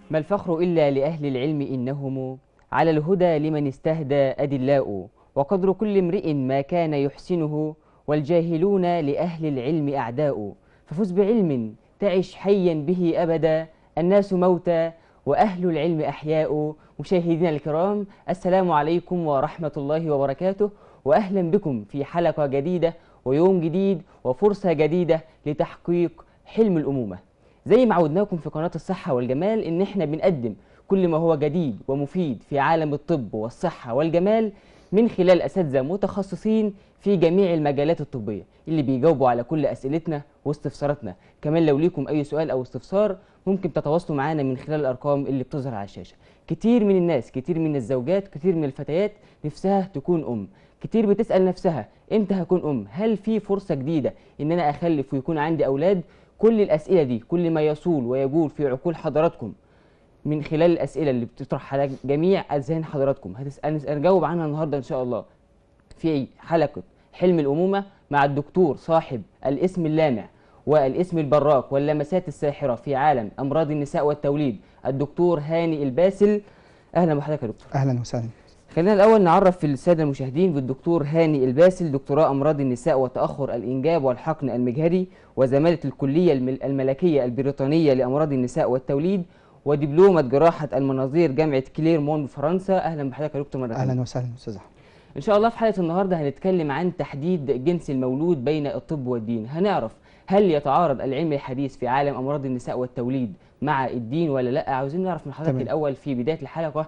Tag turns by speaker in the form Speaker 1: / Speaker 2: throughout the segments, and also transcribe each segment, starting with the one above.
Speaker 1: ما الفخر إلا لأهل العلم إنهم على الهدى لمن استهدى أدلاء، وقدر كل امرئ ما كان يحسنه، والجاهلون لأهل العلم أعداء. ففز بعلم تعش حيا به أبدا، الناس موتى وأهل العلم أحياء. مشاهدينا الكرام، السلام عليكم ورحمة الله وبركاته، وأهلا بكم في حلقة جديدة ويوم جديد وفرصة جديدة لتحقيق حلم الأمومة. زي ما عودناكم في قناة الصحة والجمال إن إحنا بنقدم كل ما هو جديد ومفيد في عالم الطب والصحة والجمال من خلال أساتذة متخصصين في جميع المجالات الطبية اللي بيجاوبوا على كل أسئلتنا واستفساراتنا. كمان لو ليكم أي سؤال أو استفسار ممكن تتواصلوا معنا من خلال الأرقام اللي بتظهر على الشاشة. كتير من الناس، كتير من الزوجات، كتير من الفتيات نفسها تكون أم، كتير بتسأل نفسها إمتى هكون أم؟ هل في فرصة جديدة إن أنا أخلف ويكون عندي أولاد؟ كل الأسئلة دي، كل ما يصول ويجول في عقول حضراتكم من خلال الأسئلة اللي بتطرح على جميع أذهان حضراتكم هنجاوب عنها النهاردة إن شاء الله في حلقة حلم الأمومة مع الدكتور صاحب الاسم اللامع والاسم البراق واللمسات الساحرة في عالم أمراض النساء والتوليد، الدكتور هاني الباسل. أهلا بحضرتك يا دكتور.
Speaker 2: اهلا وسهلا.
Speaker 1: خلينا الأول نعرف في السادة المشاهدين بالدكتور هاني الباسل، دكتوراه أمراض النساء وتأخر الإنجاب والحقن المجهري، وزمالة الكلية الملكية البريطانية لأمراض النساء والتوليد، ودبلومة جراحة المناظير جامعة كليرمون بفرنسا. أهلا بحضرتك يا دكتور مرة ثانية.
Speaker 2: اهلا وسهلا استاذ احمد.
Speaker 1: إن شاء الله في حلقة النهاردة هنتكلم عن تحديد جنس المولود بين الطب والدين. هنعرف هل يتعارض العلم الحديث في عالم أمراض النساء والتوليد مع الدين ولا لا. عاوزين نعرف من حضرتك الأول في بداية الحلقة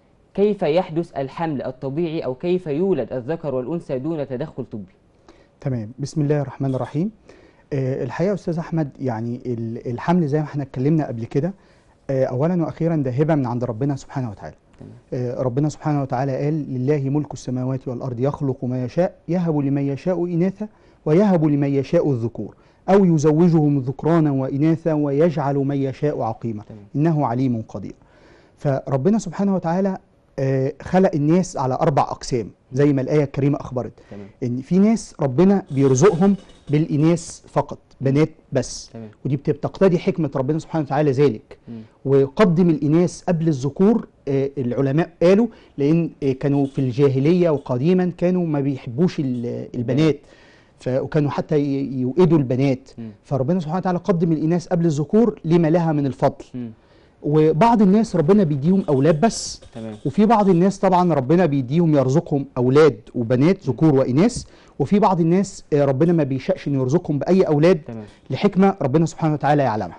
Speaker 1: كيف يحدث الحمل الطبيعي أو كيف يولد الذكر والأنثى دون تدخل طبي؟
Speaker 2: تمام، بسم الله الرحمن الرحيم. الحقيقه يا استاذ احمد، يعني الحمل زي ما احنا اتكلمنا قبل كده، اولا واخيرا ده هبه من عند ربنا سبحانه وتعالى. ربنا سبحانه وتعالى قال: لله ملك السماوات والارض يخلق ما يشاء يهب لمن يشاء اناثا ويهب لمن يشاء الذكور او يزوجهم ذكرانا واناثا ويجعل من يشاء عقيما انه عليم قدير. فربنا سبحانه وتعالى خلق الناس على 4 أقسام زي ما الآية الكريمة أخبرت. إن في ناس ربنا بيرزقهم بالإناث فقط، بنات بس. ودي بتقتضي حكمة ربنا سبحانه وتعالى ذلك. وقدم الإناث قبل الذكور، العلماء قالوا لأن كانوا في الجاهلية وقديما كانوا ما بيحبوش البنات، وكانوا حتى يوئدوا البنات. فربنا سبحانه وتعالى قدم الإناث قبل الذكور لما لها من الفضل. وبعض الناس ربنا بيديهم اولاد بس. وفي بعض الناس طبعا ربنا بيديهم يرزقهم اولاد وبنات ذكور واناث. وفي بعض الناس ربنا ما بيشاءش انه يرزقهم باي اولاد لحكمه ربنا سبحانه وتعالى يعلمها.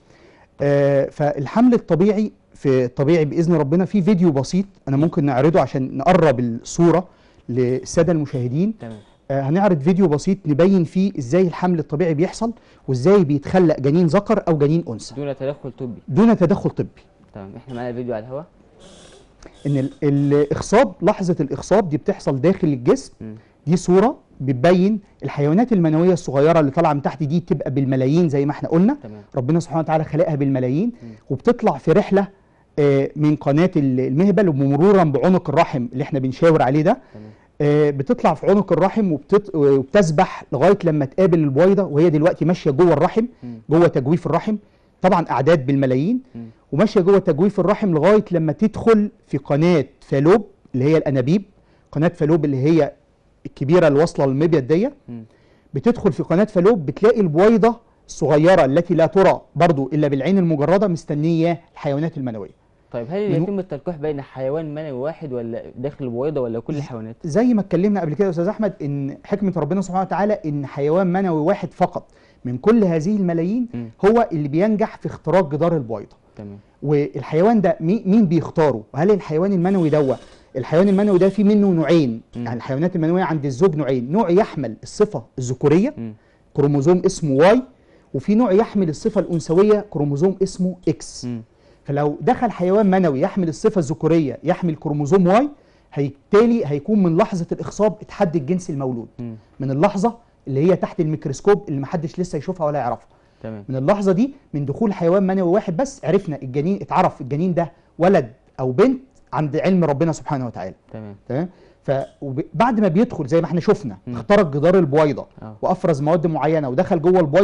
Speaker 2: فالحمل الطبيعي في الطبيعي باذن ربنا في فيديو بسيط انا ممكن نعرضه عشان نقرب الصوره للساده المشاهدين. هنعرض فيديو بسيط نبين فيه ازاي الحمل الطبيعي بيحصل وازاي بيتخلق جنين ذكر او جنين انثى
Speaker 1: دون تدخل طبي.
Speaker 2: دون تدخل طبي.
Speaker 1: تمام، احنا معانا الفيديو على الهواء.
Speaker 2: ان الاخصاب، لحظه الاخصاب دي بتحصل داخل الجسم. دي صوره بتبين الحيوانات المنويه الصغيره اللي طالعه من تحت، دي تبقى بالملايين زي ما احنا قلنا. ربنا سبحانه وتعالى خلقها بالملايين. وبتطلع في رحله من قناه المهبل ومرورا بعنق الرحم اللي احنا بنشاور عليه ده. بتطلع في عنق الرحم وبتسبح لغايه لما تقابل البويضه، وهي دلوقتي ماشيه جوه الرحم، جوه تجويف الرحم، طبعا اعداد بالملايين، وماشيه جوه تجويف الرحم لغايه لما تدخل في قناه فالوب اللي هي الانابيب. قناه فالوب اللي هي الكبيره اللي واصله للمبيض دي، بتدخل في قناه فالوب، بتلاقي البويضه الصغيره التي لا ترى برضو الا بالعين المجرده مستنيه الحيوانات المنويه.
Speaker 1: طيب هل يتم التلقيح بين حيوان منوي واحد ولا داخل البويضه ولا كل الحيوانات؟
Speaker 2: زي ما اتكلمنا قبل كده يا استاذ احمد، ان حكمه ربنا سبحانه وتعالى ان حيوان منوي واحد فقط من كل هذه الملايين هو اللي بينجح في اختراق جدار البويضه.
Speaker 1: تمام.
Speaker 2: والحيوان ده مين بيختاره؟ وهل الحيوان المنوي ده، الحيوان المنوي ده في منه نوعين. يعني الحيوانات المنويه عند الزوج نوعين، نوع يحمل الصفه الذكوريه كروموزوم اسمه واي، وفي نوع يحمل الصفه الانثويه كروموزوم اسمه اكس. فلو دخل حيوان منوي يحمل الصفه الذكوريه يحمل كروموزوم واي، بالتالي هيكون من لحظه الاخصاب اتحدد جنس المولود. من اللحظه اللي هي تحت الميكروسكوب اللي محدش لسه يشوفها ولا يعرفها. من اللحظه دي، من دخول حيوان منوي واحد بس، عرفنا الجنين، اتعرف الجنين ده ولد او بنت عند علم ربنا سبحانه وتعالى. تمام. فبعد ما بيدخل زي ما احنا شفنا اخترق جدار البويضه وافرز مواد معينه ودخل جوه البويضه،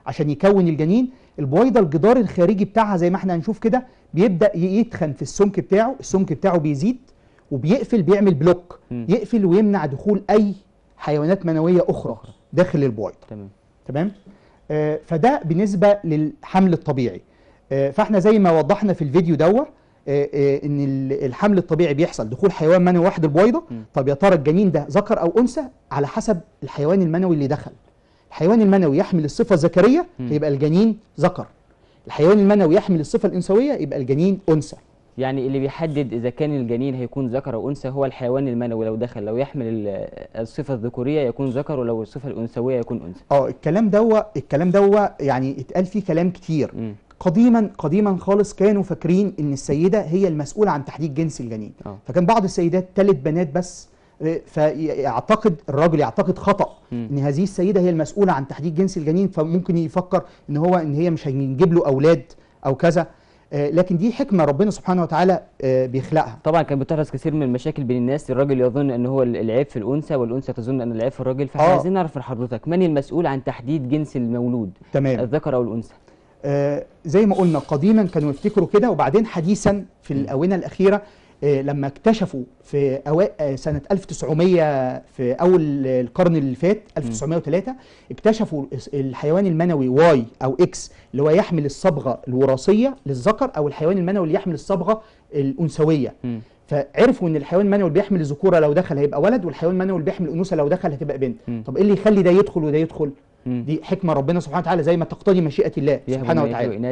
Speaker 2: عشان يكون الجنين. البويضه الجدار الخارجي بتاعها زي ما احنا هنشوف كده بيبدا يتخن في السمك بتاعه، السمك بتاعه بيزيد وبيقفل، بيعمل بلوك، يقفل ويمنع دخول اي حيوانات منويه اخرى داخل البويضه. تمام. فده بالنسبه للحمل الطبيعي. فاحنا زي ما وضحنا في الفيديو دوت ان الحمل الطبيعي بيحصل دخول حيوان منوي واحد البويضه. طب يا ترى الجنين ده ذكر او انثى؟ على حسب الحيوان المنوي اللي دخل. الحيوان المنوي يحمل الصفه الذكريه يبقى الجنين ذكر، الحيوان المنوي يحمل الصفه الانثويه يبقى الجنين انثى.
Speaker 1: يعني اللي بيحدد اذا كان الجنين هيكون ذكر او انثى هو الحيوان المنوي، لو دخل لو يحمل الصفه الذكوريه يكون ذكر، ولو الصفه الانثويه يكون انثى.
Speaker 2: الكلام دوا يعني اتقال فيه كلام كتير. قديما خالص كانوا فاكرين ان السيده هي المسؤوله عن تحديد جنس الجنين. فكان بعض السيدات 3 بنات بس، فيعتقد الراجل يعتقد خطأ ان هذه السيده هي المسؤوله عن تحديد جنس الجنين، فممكن يفكر ان هي مش هنجيب له اولاد او كذا. لكن دي حكمه ربنا سبحانه وتعالى بيخلقها.
Speaker 1: طبعا كان بتحدث كثير من المشاكل بين الناس، الراجل يظن ان هو العيب في الانثى والانثى تظن ان العيب في الراجل. فاحنا عايزين نعرف من حضرتك من المسؤول عن تحديد جنس المولود؟
Speaker 2: تمام.
Speaker 1: الذكر او الانثى؟
Speaker 2: زي ما قلنا قديما كانوا يفتكروا كده، وبعدين حديثا في الاونه الاخيره لما اكتشفوا في سنة 1900 في أول القرن اللي فات 1903 اكتشفوا الحيوان المنوي واي أو إكس اللي هو يحمل الصبغة الوراثية للذكر، أو الحيوان المنوي اللي يحمل الصبغة الأنثوية. فعرفوا ان الحيوان المنوي اللي بيحمل الذكوره لو دخل هيبقى ولد، والحيوان المنوي اللي بيحمل الانوثه لو دخل هتبقى بنت. طب ايه اللي يخلي ده يدخل وده يدخل؟ دي حكمه ربنا سبحانه وتعالى زي ما تقتضي مشيئه الله سبحانه وتعالى.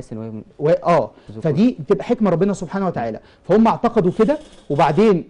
Speaker 2: فدي بتبقى حكمه ربنا سبحانه وتعالى. فهم اعتقدوا كده. وبعدين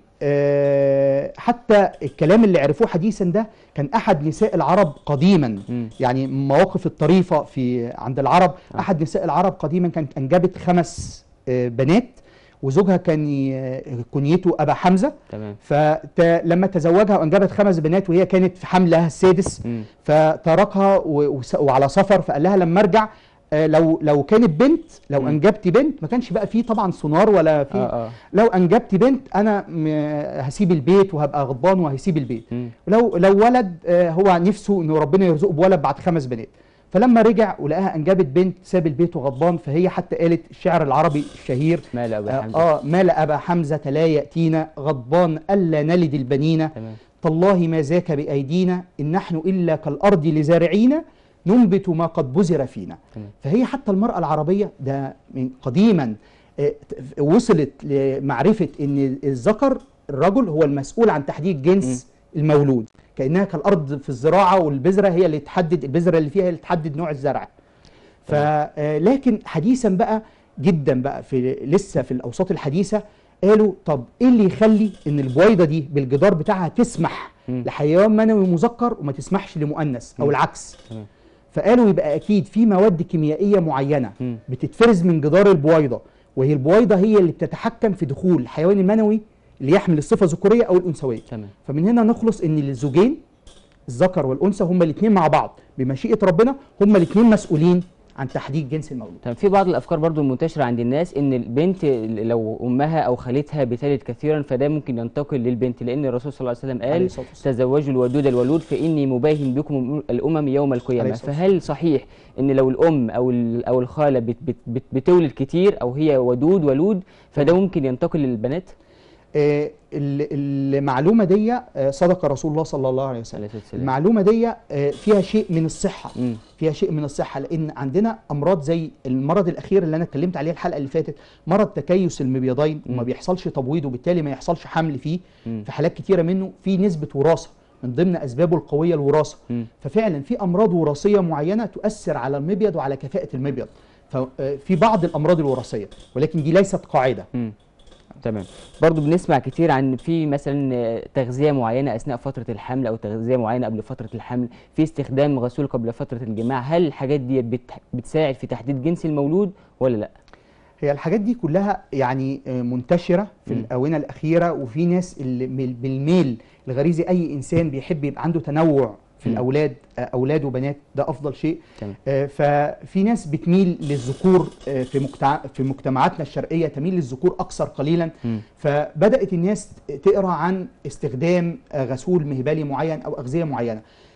Speaker 2: حتى الكلام اللي عرفوه حديثا ده كان احد نساء العرب قديما، يعني مواقف الطريفه عند العرب. احد نساء العرب قديما كانت انجبت 5 بنات، وزوجها كان كنيته أبا حمزة.
Speaker 1: تمام.
Speaker 2: فلما تزوجها وأنجبت 5 بنات وهي كانت في حملها السادس فتركها وعلى سفر، فقال لها لما ارجع لو كانت بنت، لو انجبتي بنت، ما كانش بقى فيه طبعا سونار ولا فيه لو انجبتي بنت انا هسيب البيت وهبقى غضبان وهسيب البيت. لو ولد هو نفسه انه ربنا يرزقه بولد بعد 5 بنات. فلما رجع ولقاها انجبت بنت ساب البيت وغضبان. فهي حتى قالت الشعر العربي الشهير
Speaker 1: مال ابا حمزه
Speaker 2: مال ابا حمزه لا ياتينا غضبان الا نلد البنين. تالله ما ذاك بايدينا ان نحن الا كالارض لزارعين ننبت ما قد بذر فينا. فهي حتى المراه العربيه ده من قديما وصلت لمعرفه ان الذكر الرجل هو المسؤول عن تحديد جنس المولود، كأنها كالأرض في الزراعة، والبذرة هي اللي تحدد، البذرة اللي فيها هي اللي تحدد نوع الزرع. لكن حديثا بقى جدا بقى لسه في الأوساط الحديثة قالوا طب ايه اللي يخلي ان البويضة دي بالجدار بتاعها تسمح لحيوان منوي مذكر وما تسمحش لمؤنث او العكس؟ فقالوا يبقى اكيد في مواد كيميائية معينة بتتفرز من جدار البويضة، وهي البويضة هي اللي بتتحكم في دخول الحيوان المنوي اللي يحمل الصفه الذكوريه او الانثويه. فمن هنا نخلص ان الزوجين الذكر والانثى هما الاثنين مع بعض بمشيئه ربنا هما الاثنين مسؤولين عن تحديد جنس المولود.
Speaker 1: طب في بعض الافكار برضو المنتشره عند الناس ان البنت لو امها او خالتها بتلد كثيرا فده ممكن ينتقل للبنت، لان الرسول صلى الله عليه وسلم قال تزوجوا الودود الولود فاني مباهن بكم الامم يوم القيامه. فهل صحيح ان لو الام او الخاله بتولد كتير او هي ودود ولود فده ممكن ينتقل للبنات؟
Speaker 2: المعلومة دي صدق رسول الله صلى الله عليه وسلم. المعلومة دي فيها شيء من الصحة، فيها شيء من الصحة، لأن عندنا أمراض زي المرض الأخير اللي أنا اتكلمت عليه الحلقة اللي فاتت، مرض تكيس المبيضين، وما بيحصلش تبويض وبالتالي ما يحصلش حمل فيه. في حالات كتيرة منه في نسبة وراثة، من ضمن أسبابه القوية الوراثة. ففعلا في أمراض وراثية معينة تؤثر على المبيض وعلى كفاءة المبيض، ففي بعض الأمراض الوراثية، ولكن دي ليست قاعدة.
Speaker 1: تمام. برضو بنسمع كتير عن في مثلا تغذية معينة أثناء فترة الحمل أو تغذية معينة قبل فترة الحمل، في استخدام غسول قبل فترة الجماع، هل الحاجات دي بتساعد في تحديد جنس المولود ولا لا؟
Speaker 2: هي الحاجات دي كلها يعني منتشرة في الآونة الأخيرة، وفي ناس اللي بالميل الغريزي أي إنسان بيحب يبقى عنده تنوع في الأولاد، أولاد وبنات، ده أفضل شيء. ففي ناس بتميل للذكور في مجتمعاتنا الشرقية، تميل للذكور أكثر قليلا. فبدأت الناس تقرأ عن استخدام غسول مهبلي معين أو أغذية معينة.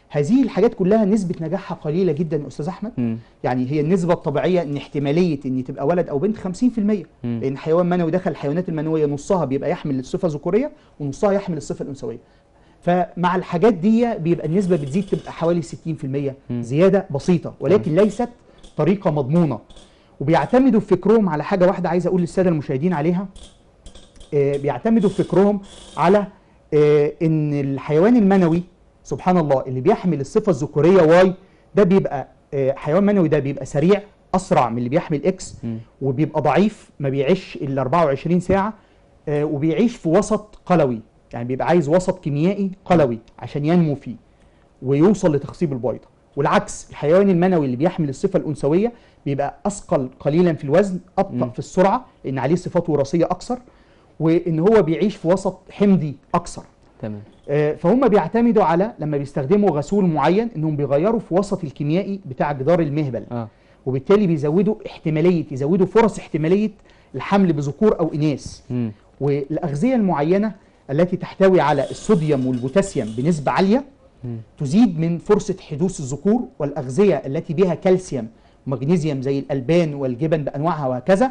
Speaker 2: هذه الحاجات كلها نسبه نجاحها قليله جدا يا استاذ احمد. يعني هي النسبه الطبيعيه ان احتماليه ان تبقى ولد او بنت 50%، لان حيوان منوي دخل الحيوانات المنويه نصها بيبقى يحمل الصفه الذكوريه ونصها يحمل الصفه الانثويه. فمع الحاجات دي بيبقى النسبه بتزيد، تبقى حوالي 60%، زياده بسيطه ولكن ليست طريقه مضمونه. وبيعتمدوا في فكرهم على حاجه واحده عايز اقول للساده المشاهدين عليها. بيعتمدوا في فكرهم على ان الحيوان المنوي سبحان الله اللي بيحمل الصفه الذكوريه واي ده بيبقى حيوان منوي، ده بيبقى سريع اسرع من اللي بيحمل اكس، وبيبقى ضعيف ما بيعيش الا 24 ساعه، وبيعيش في وسط قلوي، يعني بيبقى عايز وسط كيميائي قلوي عشان ينمو فيه ويوصل لتخصيب البيضه. والعكس الحيوان المنوي اللي بيحمل الصفه الانثويه بيبقى اثقل قليلا في الوزن، ابطا في السرعه لان عليه صفات وراثيه اكثر، وان هو بيعيش في وسط حمضي اكثر.
Speaker 1: تمام.
Speaker 2: فهم بيعتمدوا على لما بيستخدموا غسول معين انهم بيغيروا في وسط الكيميائي بتاع جدار المهبل، وبالتالي بيزودوا يزودوا فرص احتماليه الحمل بذكور او اناث. والاغذيه المعينه التي تحتوي على الصوديوم والبوتاسيوم بنسبه عاليه تزيد من فرصه حدوث الذكور، والاغذيه التي بها كالسيوم ومغنيسيوم زي الالبان والجبن بانواعها وهكذا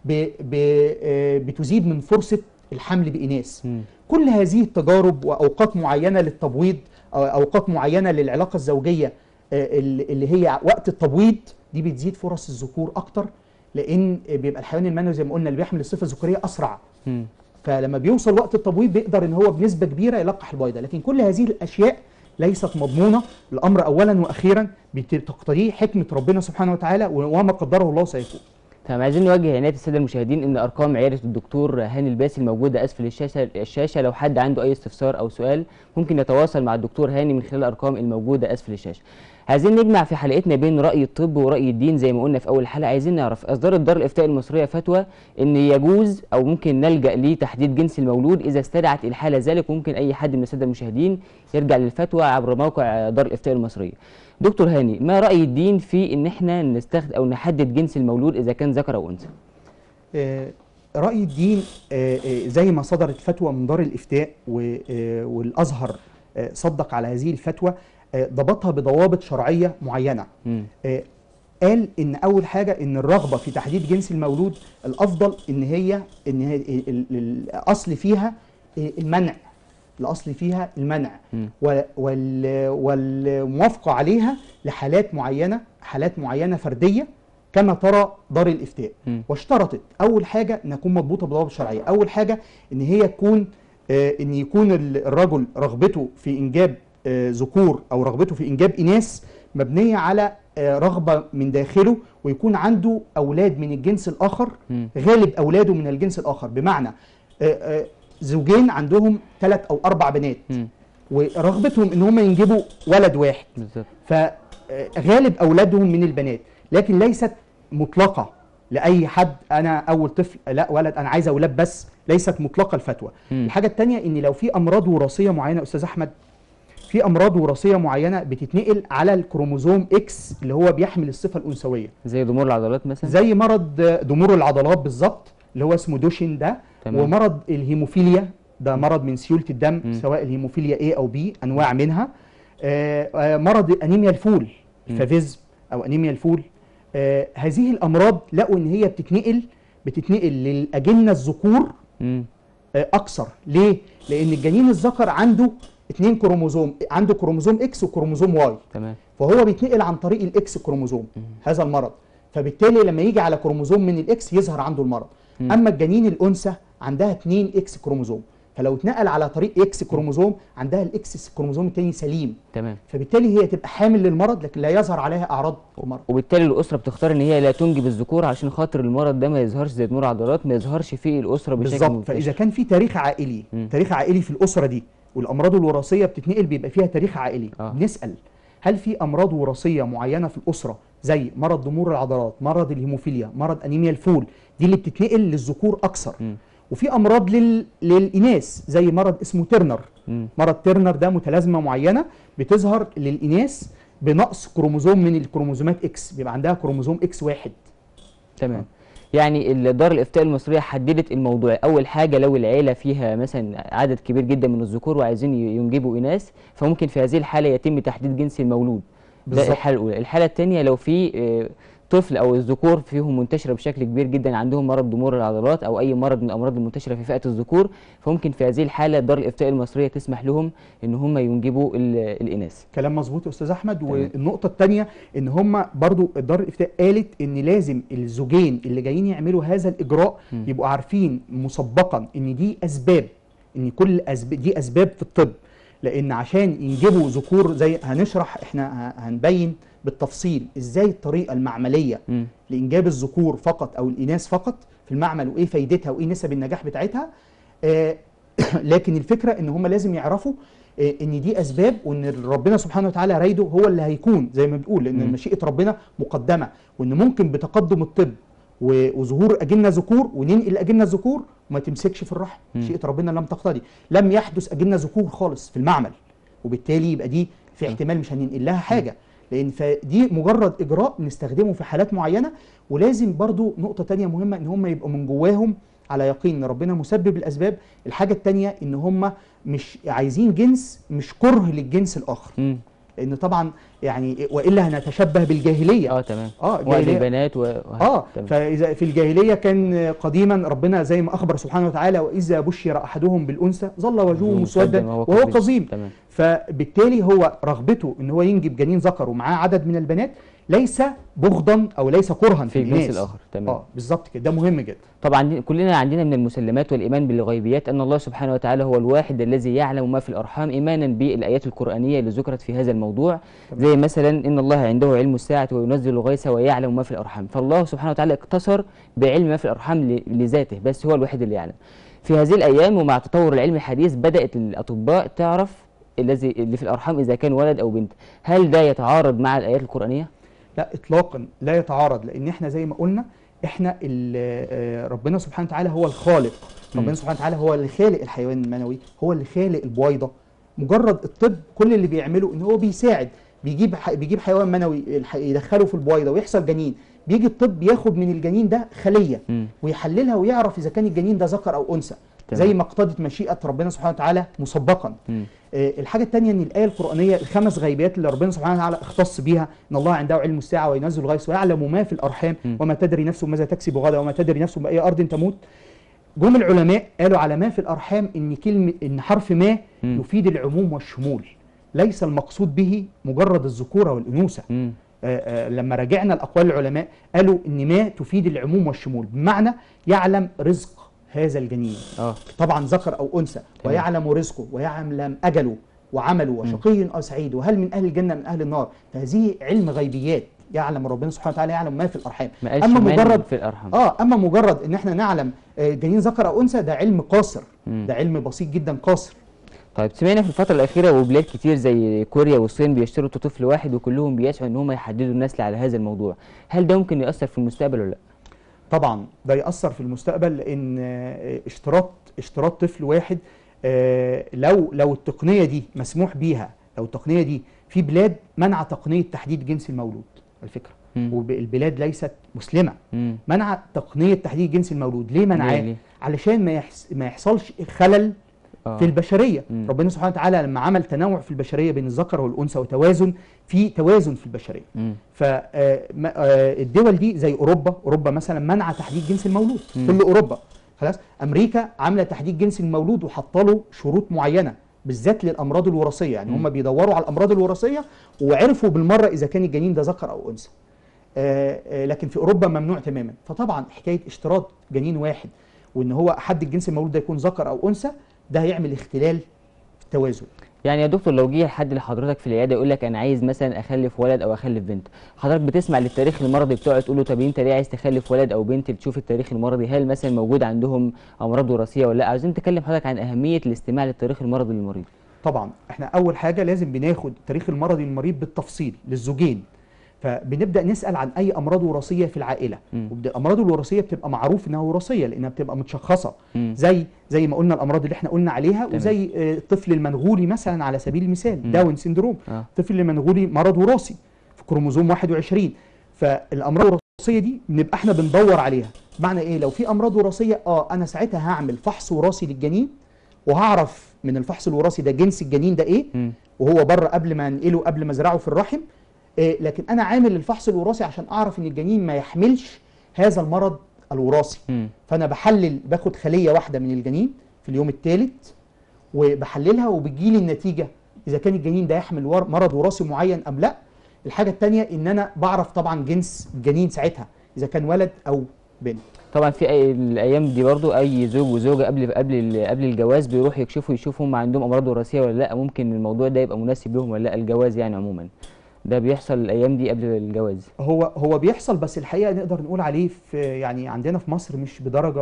Speaker 2: بتزيد من فرصه الحمل بإناث. كل هذه التجارب وأوقات معينة للتبويض أو أوقات معينة للعلاقة الزوجية اللي هي وقت التبويض دي بتزيد فرص الذكور أكتر، لأن بيبقى الحيوان المنوي زي ما قلنا اللي بيحمل الصفة الذكورية أسرع. فلما بيوصل وقت التبويض بيقدر إن هو بنسبة كبيرة يلقح البيضة. لكن كل هذه الأشياء ليست مضمونة. الأمر أولا وأخيرا بتقتضيه حكمة ربنا سبحانه وتعالى، وما قدره الله سيكون.
Speaker 1: طيب عايزين نوجه عناية الساده المشاهدين ان ارقام عياده الدكتور هاني الباسي الموجوده اسفل الشاشه لو حد عنده اي استفسار او سؤال ممكن يتواصل مع الدكتور هاني من خلال الارقام الموجوده اسفل الشاشه. عايزين نجمع في حلقتنا بين راي الطب وراي الدين زي ما قلنا في اول حلقه. عايزين نعرف اصدرت دار الافتاء المصريه فتوى ان يجوز او ممكن نلجا لتحديد جنس المولود اذا استدعت الحاله ذلك، وممكن اي حد من الساده المشاهدين يرجع للفتوى عبر موقع دار الافتاء المصريه. دكتور هاني، ما رأي الدين في ان احنا نستخدم او نحدد جنس المولود اذا كان ذكر او انثى؟
Speaker 2: رأي الدين زي ما صدرت فتوى من دار الافتاء والازهر صدق على هذه الفتوى، ضبطها بضوابط شرعية معينة. قال ان اول حاجة ان الرغبة في تحديد جنس المولود الافضل ان هي الاصل فيها المنع، الأصل فيها المنع والموافقة عليها لحالات معينة فردية كما ترى دار الإفتاء. واشترطت أول حاجة أن تكون مضبوطة بضوابط شرعية. أول حاجة أن هي تكون أن يكون الرجل رغبته في إنجاب ذكور أو رغبته في إنجاب إناث مبنية على رغبة من داخله، ويكون عنده أولاد من الجنس الآخر، غالب أولاده من الجنس الآخر، بمعنى زوجين عندهم 3 أو 4 بنات ورغبتهم ان هم ينجبوا ولد واحد بالظبط، فغالب اولادهم من البنات، لكن ليست مطلقه لاي حد انا اول طفل لا ولد انا عايز اولاد بس، ليست مطلقه الفتوى. الحاجه الثانيه ان لو في امراض وراثيه معينه استاذ احمد، في امراض وراثيه معينه بتتنقل على الكروموزوم اكس اللي هو بيحمل الصفه الانثويه،
Speaker 1: زي ضمور العضلات مثلا،
Speaker 2: زي مرض ضمور العضلات بالظبط اللي هو اسمه دوشن ده. تمام. ومرض الهيموفيليا ده مرض من سيوله الدم، سواء الهيموفيليا A او B انواع منها. مرض انيميا الفول، الفافيزم او انيميا الفول. هذه الامراض لقوا ان هي بتتنقل للاجنه الذكور اكثر. ليه؟ لان الجنين الذكر عنده 2 كروموزوم، عنده كروموزوم اكس وكروموزوم واي. تمام. فهو بيتنقل عن طريق الاكس كروموزوم هذا المرض، فبالتالي لما يجي على كروموزوم من الاكس يظهر عنده المرض. اما الجنين الانثى عندها 2 اكس كروموزوم، فلو اتنقل على طريق اكس كروموزوم عندها الاكس كروموزوم الثاني سليم. تمام. فبالتالي هي تبقى حامل للمرض لكن لا يظهر عليها اعراض المرض،
Speaker 1: وبالتالي الاسره بتختار ان هي لا تنجب الذكور عشان خاطر المرض ده ما يظهرش زي ضمور عضلات، ما يظهرش في الاسره بشكل
Speaker 2: بالظبط. فاذا كان في تاريخ عائلي تاريخ عائلي في الاسره دي، والامراض الوراثيه بتتنقل بيبقى فيها تاريخ عائلي، بنسال هل في امراض وراثيه معينه في الاسره زي مرض ضمور العضلات، مرض الهيموفيليا، مرض انيميا الفول، دي اللي بتتنقل للذكور اكثر. وفي امراض للاناث زي مرض اسمه تيرنر. مرض تيرنر ده متلازمه معينه بتظهر للاناث بنقص كروموزوم من الكروموزومات اكس، بيبقى عندها كروموزوم اكس واحد.
Speaker 1: تمام. يعني دار الافتاء المصريه حددت الموضوع. اول حاجه لو العيله فيها مثلا عدد كبير جدا من الذكور وعايزين ينجبوا اناث، فممكن في هذه الحاله يتم تحديد جنس المولود. ده
Speaker 2: بالظبط.
Speaker 1: الحاله الاولى. الحاله الثانيه لو في طفل او الذكور فيهم منتشره بشكل كبير جدا، عندهم مرض ضمور العضلات او اي مرض من الامراض المنتشره في فئه الذكور، فممكن في هذه الحاله دار الافتاء المصريه تسمح لهم ان هم ينجبوا الاناث.
Speaker 2: كلام مظبوط يا استاذ احمد.
Speaker 1: تمام.
Speaker 2: والنقطه الثانيه ان هم برضو دار الافتاء قالت ان لازم الزوجين اللي جايين يعملوا هذا الاجراء يبقوا عارفين مسبقا ان دي اسباب، ان كل دي اسباب في الطب، لان عشان ينجبوا ذكور زي هنشرح احنا هنبين بالتفصيل ازاي الطريقه المعمليه لانجاب الذكور فقط او الاناث فقط في المعمل، وايه فايدتها وايه نسب النجاح بتاعتها. لكن الفكره ان هم لازم يعرفوا ان دي اسباب، وان ربنا سبحانه وتعالى رايده هو اللي هيكون زي ما بنقول، لان مشيئه ربنا مقدمه، وان ممكن بتقدم الطب وظهور اجنه ذكور وننقل اجنه ذكور وما تمسكش في الرحم. مشيئه ربنا لم تقتضي، لم يحدث اجنه ذكور خالص في المعمل، وبالتالي يبقى دي في احتمال مش هننقل لها حاجه، لان فدي مجرد اجراء بنستخدمه في حالات معينه. ولازم برضو نقطه تانية مهمه ان هم يبقوا من جواهم على يقين ان ربنا مسبب الاسباب. الحاجه الثانيه ان هم مش عايزين جنس، مش كره للجنس الاخر، لان طبعا يعني والا هنتشبه بالجاهليه.
Speaker 1: تمام.
Speaker 2: الجاهليه
Speaker 1: البنات
Speaker 2: فاذا في الجاهليه كان قديما ربنا زي ما اخبر سبحانه وتعالى واذا بشر احدهم بالانثى ظل وجهه مسودا وهو كظيم. فبالتالي هو رغبته ان هو ينجب جنين ذكر ومعاه عدد من البنات ليس بغضا او ليس كرها في
Speaker 1: الجنس الاخر. تمام.
Speaker 2: بالظبط كده، ده مهم جدا.
Speaker 1: طبعا كلنا عندنا من المسلمات والايمان بالغيبيات ان الله سبحانه وتعالى هو الواحد الذي يعلم ما في الارحام، ايمانا بالايات القرانيه اللي ذكرت في هذا الموضوع. زي مثلا ان الله عنده علم الساعه وينزل الغيث ويعلم ما في الارحام، فالله سبحانه وتعالى اقتصر بعلم ما في الارحام لذاته، بس هو الوحيد اللي يعلم. في هذه الايام ومع تطور العلم الحديث بدات الاطباء تعرف اللي في الارحام اذا كان ولد او بنت. هل ده يتعارض مع الايات القرانيه؟
Speaker 2: لا اطلاقا لا يتعارض، لان احنا زي ما قلنا احنا ربنا سبحانه وتعالى هو الخالق. ربنا سبحانه وتعالى هو اللي خالق الحيوان المنوي، هو اللي خالق البويضه. مجرد الطب كل اللي بيعمله ان هو بيساعد، بيجيب حيوان منوي يدخله في البويضه ويحصل جنين، بيجي الطب ياخد من الجنين ده خليه ويحللها ويعرف اذا كان الجنين ده ذكر او انثى، زي ما اقتضت مشيئه ربنا سبحانه وتعالى مسبقا. الحاجه الثانيه ان الايه القرانيه الخمس غيبيات اللي ربنا سبحانه وتعالى اختص بيها، ان الله عنده علم الساعه وينزل الغيث ويعلم ما في الارحام وما تدري نفس ماذا تكسب غدا وما تدري نفس باي ارض تموت. جم العلماء قالوا على ما في الارحام ان حرف ما يفيد العموم والشمول، ليس المقصود به مجرد الذكوره والانوثه. لما راجعنا الاقوال العلماء قالوا ان ما تفيد العموم والشمول، بمعنى يعلم رزق هذا الجنين طبعا ذكر او انثى، ويعلم رزقه ويعلم اجله وعمله وشقي او سعيد وهل من اهل الجنه من اهل النار. فهذه علم غيبيات، يعلم ربنا سبحانه وتعالى يعلم ما في الارحام.
Speaker 1: اما مجرد في الارحام
Speaker 2: اما مجرد ان احنا نعلم جنين ذكر او انثى، ده علم قاصر، ده علم بسيط جدا قاصر.
Speaker 1: طيب سمعنا في الفترة الأخيرة وبلاد كتير زي كوريا والصين بيشترطوا طفل واحد وكلهم بيسعوا إن هم يحددوا النسل على هذا الموضوع، هل ده ممكن يأثر في المستقبل ولا لا؟
Speaker 2: طبعا ده يأثر في المستقبل، لأن اشتراط طفل واحد لو التقنية دي مسموح بيها، لو التقنية دي في بلاد منع تقنية تحديد جنس المولود الفكرة، والبلاد ليست مسلمة منع تقنية تحديد جنس المولود. ليه منعاه؟ علشان ما يحصلش خلل في البشرية. ربنا سبحانه وتعالى لما عمل تنوع في البشرية بين الذكر والأنثى وتوازن في البشرية، فالدول دي زي أوروبا مثلا منع تحديد جنس المولود، كل أوروبا خلاص. أمريكا عاملة تحديد جنس المولود وحاطه له شروط معينة بالذات للأمراض الوراثية، يعني هم بيدوروا على الأمراض الوراثية وعرفوا بالمرة إذا كان الجنين ده ذكر أو أنثى. لكن في أوروبا ممنوع تماما. فطبعا حكاية اشتراط جنين واحد وإن هو أحدد جنس المولود ده يكون ذكر أو أنثى، ده هيعمل اختلال في التوازن.
Speaker 1: يعني يا دكتور لو جه حد لحضرتك في العياده يقول لك انا عايز مثلا اخلف ولد او اخلف بنت، حضرتك بتسمع للتاريخ المرضي بتاعه تقول له طب انت ليه عايز تخلف ولد او بنت؟ تشوف التاريخ المرضي هل مثلا موجود عندهم امراض وراثيه ولا لا؟ عايزين نتكلم حضرتك عن اهميه الاستماع للتاريخ المرضي للمريض.
Speaker 2: طبعا احنا اول حاجه لازم بناخد التاريخ المرضي للمريض بالتفصيل للزوجين، فبنبدا نسال عن اي امراض وراثيه في العائله، والامراض الوراثيه بتبقى معروف انها وراثيه لانها بتبقى متشخصه، زي ما قلنا الامراض اللي احنا قلنا عليها، وزي الطفل المنغولي مثلا على سبيل المثال داون سيندروم، الطفل المنغولي مرض وراثي في كروموزوم 21. فالامراض الوراثيه دي بنبقى احنا بندور عليها، معنى ايه؟ لو في امراض وراثيه انا ساعتها هعمل فحص وراثي للجنين، وهعرف من الفحص الوراثي ده جنس الجنين ده ايه، وهو بره قبل ما انقله، قبل ما ازرعه في الرحم. لكن انا عامل الفحص الوراثي عشان اعرف ان الجنين ما يحملش هذا المرض الوراثي. فانا بحلل، باخد خليه واحده من الجنين في اليوم الثالث وبحللها، وبتجيلي النتيجه اذا كان الجنين ده يحمل مرض وراثي معين ام لا. الحاجه الثانيه ان انا بعرف طبعا جنس الجنين ساعتها اذا كان ولد او بنت.
Speaker 1: طبعا في الايام دي برضو اي زوج وزوجه قبل الجواز بيروحوا يشوفوا هم عندهم امراض وراثيه ولا لا، ممكن الموضوع ده يبقى مناسب لهم ولا لا، الجواز يعني عموما ده بيحصل الايام دي قبل الجواز.
Speaker 2: هو بيحصل، بس الحقيقه نقدر نقول عليه في يعني عندنا في مصر مش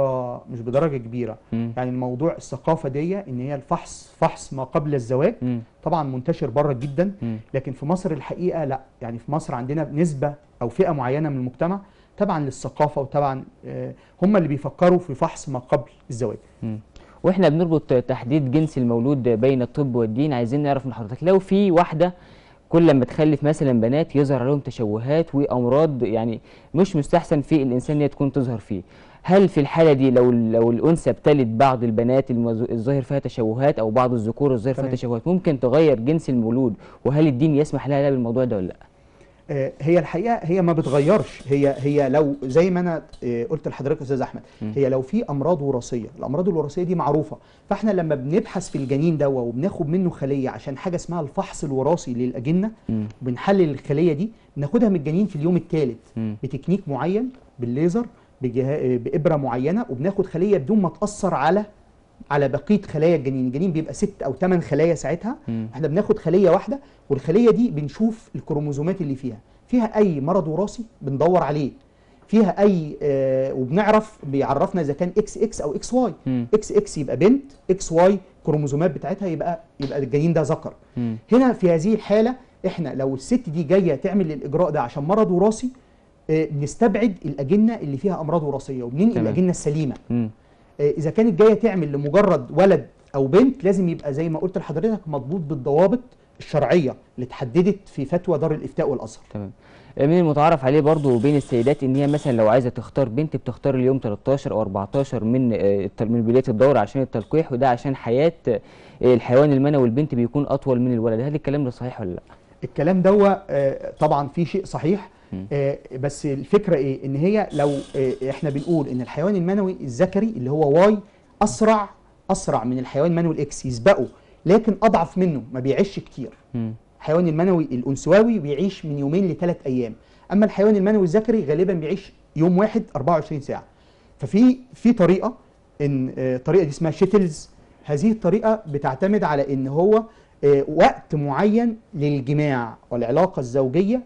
Speaker 2: بدرجه كبيره. يعني الموضوع الثقافه دي ان هي فحص ما قبل الزواج طبعا منتشر بره جدا، لكن في مصر الحقيقه لا. يعني في مصر عندنا نسبه او فئه معينه من المجتمع طبعا للثقافه، وطبعا هم اللي بيفكروا في فحص ما قبل الزواج.
Speaker 1: واحنا بنربط تحديد جنس المولود بين الطب والدين، عايزين نعرف من حضرتك لو في واحده كل لما تخلف مثلا بنات يظهر عليهم تشوهات وامراض يعني مش مستحسن في الانسان هي تكون تظهر فيه، هل في الحاله دي لو الانثى ابتلت بعض البنات الظاهر فيها تشوهات او بعض الذكور الظاهر فيها تشوهات ممكن تغير جنس المولود، وهل الدين يسمح لها بالموضوع ده ولا لا؟
Speaker 2: هي الحقيقه هي ما بتغيرش. هي لو زي ما انا قلت لحضرتك يا استاذ احمد، هي لو في امراض وراثيه، الامراض الوراثيه دي معروفه، فاحنا لما بنبحث في الجنين ده وبناخد منه خليه عشان حاجه اسمها الفحص الوراثي للاجنه، بنحلل الخليه دي، بناخدها من الجنين في اليوم الثالث بتكنيك معين بالليزر بابره معينه، وبناخد خليه بدون ما تاثر على بقيه خلايا الجنين. الجنين بيبقى 6 أو 8 خلايا ساعتها، احنا بناخد خليه واحده، والخليه دي بنشوف الكروموزومات اللي فيها اي مرض وراثي بندور عليه، فيها اي وبنعرف، بيعرفنا اذا كان اكس اكس او اكس واي. اكس اكس يبقى بنت، اكس واي كروموزومات بتاعتها يبقى الجنين ده ذكر. هنا في هذه الحاله احنا لو الست دي جايه تعمل الاجراء ده عشان مرض وراثي، بنستبعد الاجنه اللي فيها امراض وراثيه وبننقل الاجنه السليمه. إذا كانت جاية تعمل لمجرد ولد أو بنت، لازم يبقى زي ما قلت لحضرتك مضبوط بالضوابط الشرعية اللي اتحددت في فتوى دار الإفتاء والأزهر.
Speaker 1: تمام. من المتعارف عليه برضو بين السيدات ان هي مثلا لو عايزه تختار بنت بتختار اليوم 13 او 14 من بدايه الدوره عشان التلقيح، وده عشان حياه الحيوان المنوي البنت بيكون اطول من الولد، هل الكلام ده صحيح ولا لا؟
Speaker 2: الكلام ده طبعا في شيء صحيح، بس الفكره ايه؟ ان هي لو احنا بنقول ان الحيوان المنوي الذكري اللي هو واي اسرع من الحيوان المنوي الاكس، يسبقه لكن اضعف منه، ما بيعيش كتير. الحيوان المنوي الانثوي بيعيش من 2 ل3 ايام، اما الحيوان المنوي الذكري غالبا بيعيش يوم واحد 24 ساعه. ففي طريقه، ان الطريقه دي اسمها شيتلز. هذه الطريقه بتعتمد على ان هو وقت معين للجماع والعلاقه الزوجيه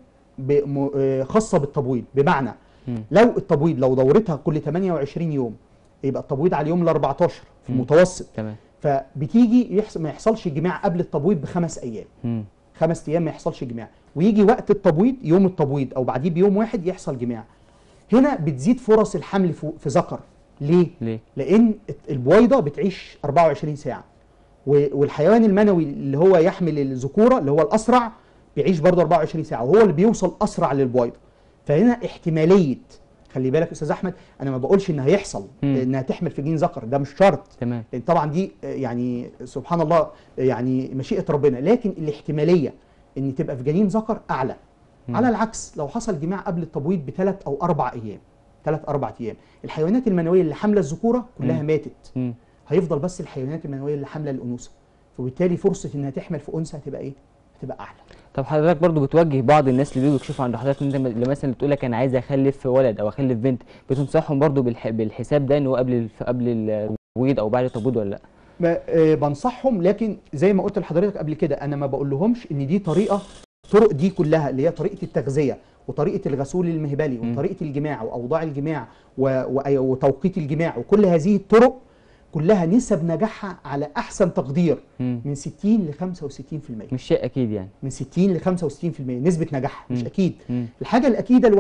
Speaker 2: خاصه بالتبويض. بمعنى لو التبويض لو دورتها كل 28 يوم، يبقى التبويض على اليوم ال14 في المتوسط.
Speaker 1: تمام.
Speaker 2: فبتيجي ما يحصلش جماع قبل التبويض ب5 ايام. 5 ايام ما يحصلش جماع، ويجي وقت التبويض يوم التبويض او بعديه بيوم واحد يحصل جماع. هنا بتزيد فرص الحمل في ذكر. ليه؟ لان البويضه بتعيش 24 ساعه، والحيوان المنوي اللي هو يحمل الذكوره اللي هو الاسرع بيعيش برضه 24 ساعه، وهو اللي بيوصل اسرع للبويضه. فهنا احتماليه، خلي بالك يا استاذ احمد، انا ما بقولش ان هيحصل انها تحمل في جين ذكر، ده مش شرط.
Speaker 1: تمام.
Speaker 2: لان طبعا دي يعني سبحان الله يعني مشيئه ربنا، لكن الاحتماليه ان تبقى في جنين ذكر اعلى. على العكس لو حصل جماع قبل التبويض ب3 أو 4 ايام، 3 4 ايام، الحيوانات المنويه اللي حامله الذكوره كلها ماتت. هيفضل بس الحيوانات المنويه اللي حامله الانوثه، فبالتالي فرصه انها تحمل في انثى هتبقى ايه؟ هتبقى اعلى.
Speaker 1: طب حضرتك برضو بتوجه بعض الناس اللي بيجوا يكشفوا عند حضرتك انت اللي مثلا بتقول لك انا عايز اخلف ولد او اخلف بنت، بتنصحهم برضو بالحساب ده ان هو قبل التبويض او بعد التبويض ولا لا؟
Speaker 2: بنصحهم، لكن زي ما قلت لحضرتك قبل كده انا ما بقول لهمش ان دي طرق دي كلها اللي هي طريقه التغذيه وطريقه الغسول المهبلي وطريقه الجماع واوضاع الجماع وتوقيت الجماع، وكل هذه الطرق كلها نسب نجاحها على احسن تقدير من 60 ل 65%.
Speaker 1: مش شيء اكيد يعني.
Speaker 2: من 60 ل 65% نسبه نجاحها، مش اكيد. الحاجه الاكيده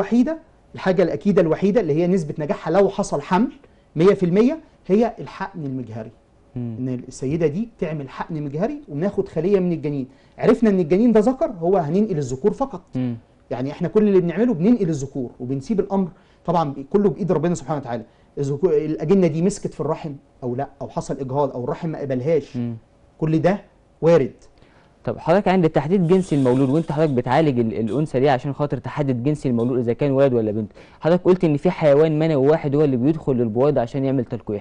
Speaker 2: الوحيده اللي هي نسبه نجاحها لو حصل حمل 100% هي الحقن المجهري. ان السيده دي تعمل حقن مجهري وناخد خليه من الجنين، عرفنا ان الجنين ده ذكر، هو هننقل الذكور فقط. يعني احنا كل اللي بنعمله بننقل الذكور وبنسيب الامر طبعا كله بايد ربنا سبحانه وتعالى. الاجنه دي مسكت في الرحم او لا، او حصل اجهاض او الرحم ما قبلهاش. كل ده وارد.
Speaker 1: طب حضرتك عند تحديد جنس المولود، وانت حضرتك بتعالج الانثى دي عشان خاطر تحدد جنس المولود اذا كان ولد ولا بنت، حضرتك قلت ان في حيوان منوي واحد هو اللي بيدخل للبويضه عشان يعمل تلقيح.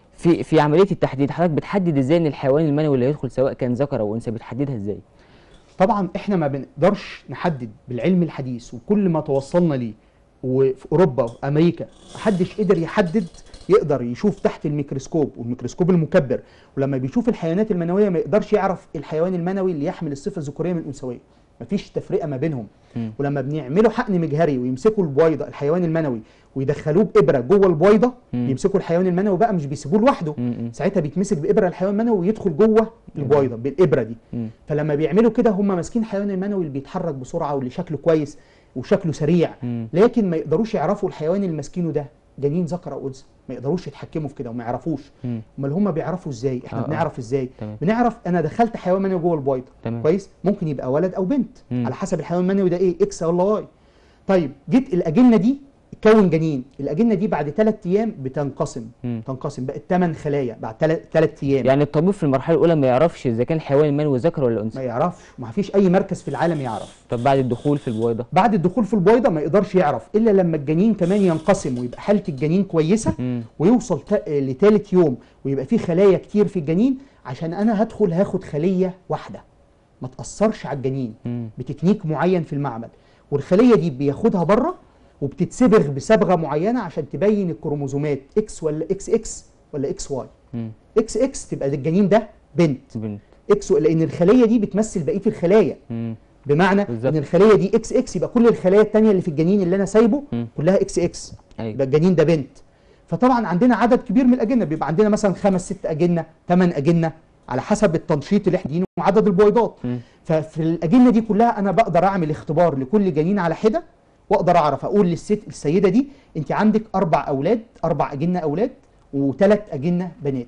Speaker 1: في عمليه التحديد حضرتك بتحدد ازاي ان الحيوان المنوي اللي هيدخل سواء كان ذكر او انثى، بتحددها ازاي؟
Speaker 2: طبعا احنا ما بنقدرش نحدد بالعلم الحديث وكل ما توصلنا ليه، وفي اوروبا وامريكا محدش قدر يحدد، يقدر يشوف تحت الميكروسكوب والميكروسكوب المكبر، ولما بيشوف الحيوانات المنويه ما يقدرش يعرف الحيوان المنوي اللي يحمل الصفه الذكوريه من الانثويه، مفيش تفرقه ما بينهم. ولما بنعمله حقن مجهري ويمسكوا البويضه الحيوان المنوي ويدخلوه بابره جوه البويضه، يمسكوا الحيوان المنوي بقى، مش بيسيبوه لوحده، ساعتها بيتمسك بابره الحيوان المنوي ويدخل جوه البويضه بالابره دي. فلما بيعملوا كده هم ماسكين الحيوان المنوي اللي بيتحرك بسرعه واللي شكله كويس وشكله سريع، لكن ما يقدروش يعرفوا الحيوان اللي ماسكينه ده جنين ذكر او انثى، ما يقدروش يتحكموا في كده وما يعرفوش. امال هم بيعرفوا ازاي؟ احنا بنعرف ازاي؟ بنعرف انا دخلت حيوان منوي جوه البويضه كويس، ممكن يبقى ولد او بنت على حسب الحيوان المنوي ده ايه، اكس ولا واي. طيب جيت الاجنه دي تكون جنين، الاجنه دي بعد 3 ايام بتنقسم، تنقسم بقت 8 خلايا بعد 3 ايام.
Speaker 1: يعني الطبيب في المرحله الاولى ما يعرفش اذا كان الحيوان المنوي ذكر ولا انثى؟
Speaker 2: ما يعرفش، ما فيش اي مركز في العالم يعرف.
Speaker 1: طب بعد الدخول في البويضه؟
Speaker 2: بعد الدخول في البويضه ما يقدرش يعرف الا لما الجنين كمان ينقسم ويبقى حاله الجنين كويسه، ويوصل لثالث يوم ويبقى فيه خلايا كتير في الجنين، عشان انا هدخل هاخد خليه واحده ما تاثرش على الجنين بتكنيك معين في المعمل، والخليه دي بياخدها بره وبتتصبغ بصبغه معينه عشان تبين الكروموزومات اكس ولا اكس اكس ولا اكس واي. اكس اكس تبقى الجنين ده بنت، اكس لان الخليه دي بتمثل بقيه الخلايا، بمعنى بالزبط. ان الخليه دي اكس اكس يبقى كل الخلايا الثانيه اللي في الجنين اللي انا سايبه كلها اكس اكس، يبقى الجنين ده بنت. فطبعا عندنا عدد كبير من الاجنه، بيبقى عندنا مثلا 5 6 اجنه 8 اجنه على حسب التنشيط اللي احنا دينه وعدد البويضات. ففي الاجنه دي كلها انا بقدر اعمل اختبار لكل جنين على حده، واقدر اعرف اقول السيده دي انت عندك 4 اولاد، 4 اجنه اولاد و3 اجنه بنات.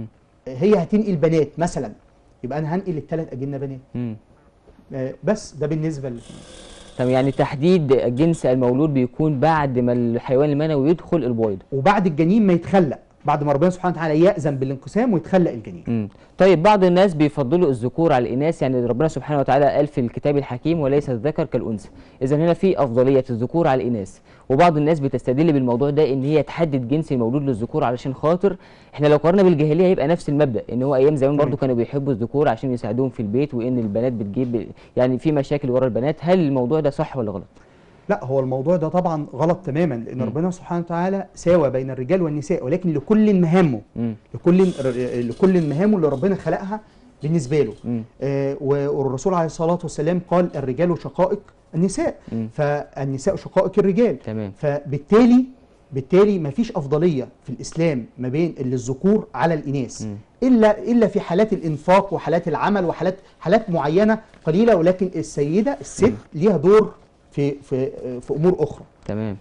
Speaker 2: هي هتنقل بنات مثلا، يبقى انا هنقل ال3 اجنه بنات. بس ده بالنسبه
Speaker 1: طب يعني تحديد جنس المولود بيكون بعد ما الحيوان المنوي يدخل البويضه،
Speaker 2: وبعد الجنين ما يتخلق، بعد ما ربنا سبحانه وتعالى يأذن بالانقسام ويتخلق الجنين.
Speaker 1: طيب بعض الناس بيفضلوا الذكور على الاناث، يعني ربنا سبحانه وتعالى قال في الكتاب الحكيم وليس الذكر كالانثى، اذا هنا في افضليه الذكور على الاناث، وبعض الناس بتستدل بالموضوع ده ان هي تحدد جنس المولود للذكور علشان خاطر احنا لو قارنا بالجاهليه هيبقى نفس المبدا، ان هو ايام زمان برضو كانوا بيحبوا الذكور عشان يساعدوهم في البيت، وان البنات بتجيب يعني في مشاكل ورا البنات. هل الموضوع ده صح ولا غلط؟
Speaker 2: لا، هو الموضوع ده طبعا غلط تماما، لان ربنا سبحانه وتعالى ساوى بين الرجال والنساء، ولكن لكل مهامه، لكل مهامه اللي ربنا خلقها بالنسبه له. والرسول عليه الصلاه والسلام قال الرجال شقائق النساء، فالنساء شقائق الرجال.
Speaker 1: تمام.
Speaker 2: فبالتالي ما فيش افضليه في الاسلام ما بين الذكور على الاناث، الا في حالات الانفاق وحالات العمل وحالات معينه قليله، ولكن الست ليها دور في امور اخرى.
Speaker 1: تمام.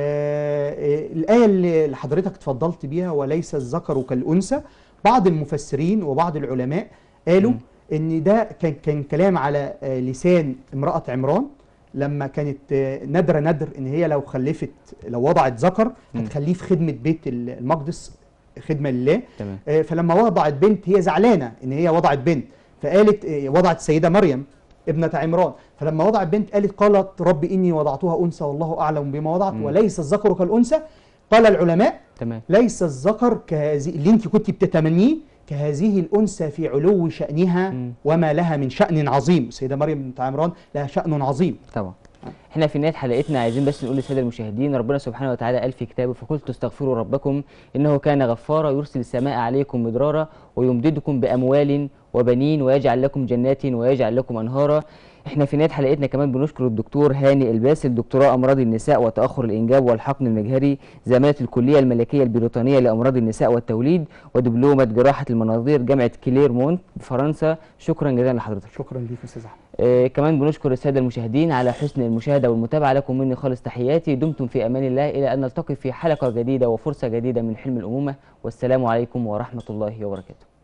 Speaker 2: الايه اللي حضرتك اتفضلت بيها وليس الذكر كالانثى، بعض المفسرين وبعض العلماء قالوا ان ده كان كلام على لسان امراه عمران لما كانت ندر ان هي لو خلفت، لو وضعت ذكر هتخليه في خدمه بيت المقدس، خدمه لله. فلما وضعت بنت هي زعلانه ان هي وضعت بنت، فقالت وضعت السيده مريم ابنة عمران، فلما وضعت بنت قالت رب إني وضعتها أنثى والله أعلم بما وضعت وليس الذكر كالأنثى. قال العلماء ليس الذكر كهذه اللي أنت كنت بتتمنيه كهذه الأنثى في علو شأنها وما لها من شأن عظيم. السيدة مريم بنت عمران لها شأن عظيم
Speaker 1: طبعا. احنا في نهايه حلقتنا عايزين بس نقول للساده المشاهدين، ربنا سبحانه وتعالى قال في كتابه فقلت استغفروا ربكم انه كان غفارا يرسل السماء عليكم مدرارا ويمددكم باموال وبنين ويجعل لكم جنات ويجعل لكم انهارا. احنا في نهايه حلقتنا كمان بنشكر الدكتور هاني الباسل، دكتوراه امراض النساء وتاخر الانجاب والحقن المجهري، زماله الكليه الملكيه البريطانيه لامراض النساء والتوليد، ودبلومه جراحه المناظير جامعه كليرمونت بفرنسا. شكرا جزيلا لحضرتك.
Speaker 2: شكرا ليك استاذ احمد.
Speaker 1: كمان بنشكر الساده المشاهدين على حسن المشاهده والمتابعه. لكم مني خالص تحياتي، دمتم في امان الله، الى ان نلتقي في حلقه جديده وفرصه جديده من حلم الامومه، والسلام عليكم ورحمه الله وبركاته.